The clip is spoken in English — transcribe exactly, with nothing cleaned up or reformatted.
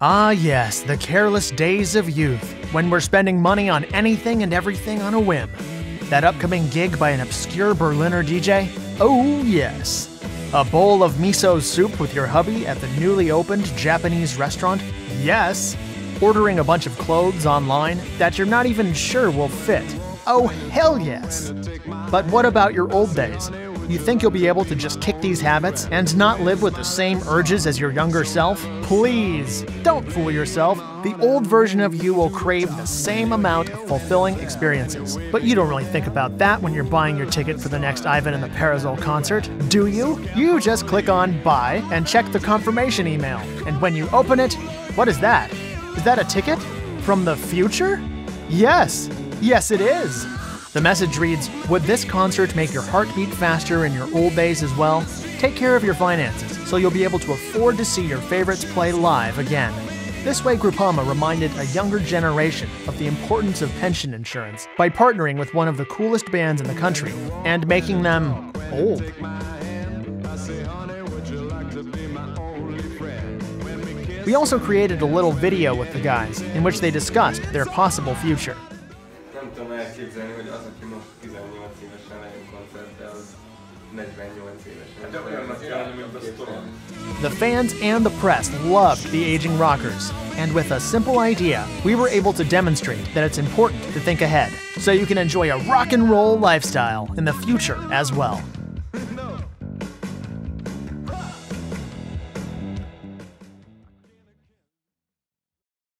Ah yes, the careless days of youth, when we're spending money on anything and everything on a whim. That upcoming gig by an obscure Berliner D J? Oh yes. A bowl of miso soup with your hubby at the newly opened Japanese restaurant? Yes. Ordering a bunch of clothes online that you're not even sure will fit? Oh hell yes. But what about your old days? You think you'll be able to just kick these habits and not live with the same urges as your younger self? Please, don't fool yourself. The old version of you will crave the same amount of fulfilling experiences. But you don't really think about that when you're buying your ticket for the next Ivan and the Parasol concert, do you? You just click on Buy and check the confirmation email. And when you open it, what is that? Is that a ticket? From the future? Yes, yes it is. The message reads, would this concert make your heart beat faster in your old days as well? Take care of your finances so you'll be able to afford to see your favorites play live again. This way, Groupama reminded a younger generation of the importance of pension insurance by partnering with one of the coolest bands in the country and making them old. We also created a little video with the guys in which they discussed their possible future. Nem tudom elképzelni, hogy az, aki most tizennyolc évesen lejön koncertbe, az negyvennyolc évesen. De olyannak jelen, mint a sztoron. The fans and the press loved the aging rockers, and with a simple idea, we were able to demonstrate that it's important to think ahead, so you can enjoy a rock and roll lifestyle in the future as well.